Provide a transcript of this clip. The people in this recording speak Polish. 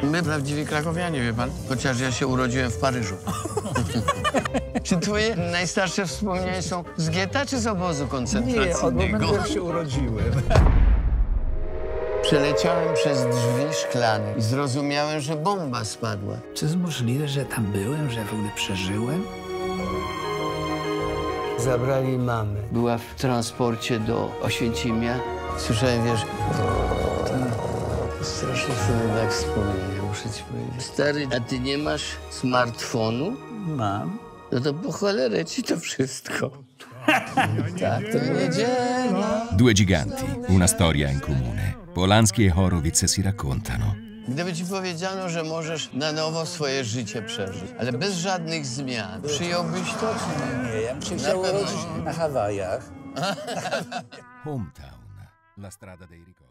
My prawdziwi krakowianie, wie pan? Chociaż ja się urodziłem w Paryżu. Czy twoje najstarsze wspomnienia są z getta czy z obozu koncentracyjnego? Nie, od momentu jak się urodziłem. Przeleciałem przez drzwi szklane i zrozumiałem, że bomba spadła. Czy jest możliwe, że tam byłem, że w ogóle przeżyłem? Zabrali mamę. Była w transporcie do Oświęcimia. Słyszałem, wiesz... Strasznie sobie tak wspomnienia, muszę ci powiedzieć. Stary, a ty nie masz smartfonu? Mam. No to po cholerę ci to wszystko. Tak, to niedziela. Due giganti, una storia in comune. Polanski e Horowitz si raccontano. Gdyby ci powiedziano, że możesz na nowo swoje życie przeżyć, ale bez żadnych zmian, przyjąłbyś to, czy nie? Nie, ja bym się chciał urodzić na Hawajach. Hometown, la strada dei ricordi.